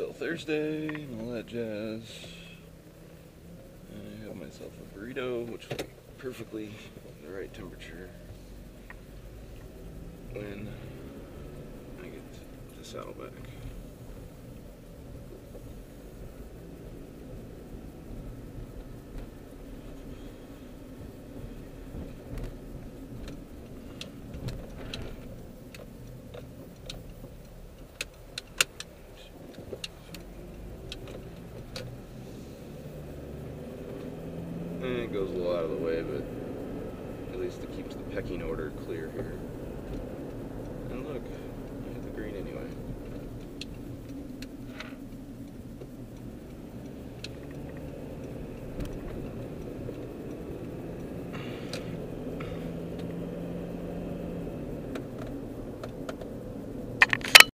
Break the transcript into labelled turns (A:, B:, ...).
A: still Thursday and all that jazz. I have myself a burrito, which will be perfectly the right temperature when I get to Saddleback. And it goes a little out of the way, but at least it keeps the pecking order clear here.